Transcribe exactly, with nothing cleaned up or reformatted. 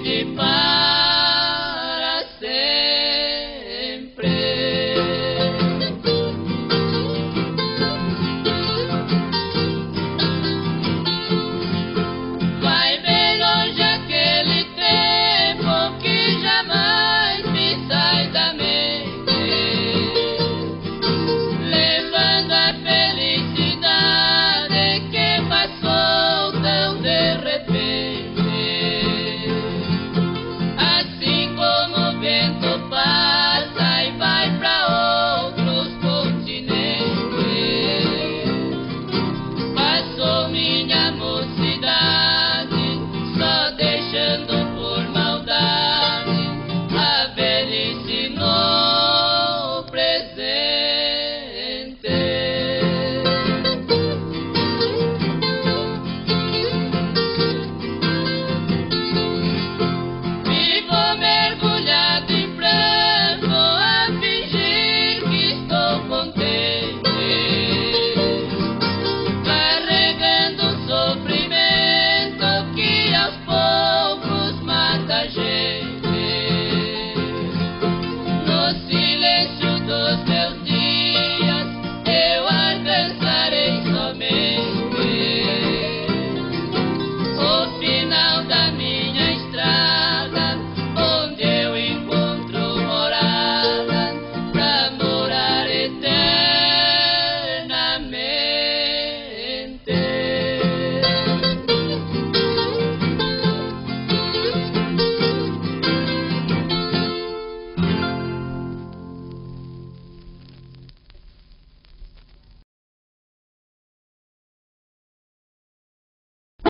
perde para sempre. Vai bem longe aquele tempo que jamais me sai da mente, levando a felicidade que passou tão de repente. Assim como o vento passa e vai pra outros continentes, passou minha mocidade, só deixando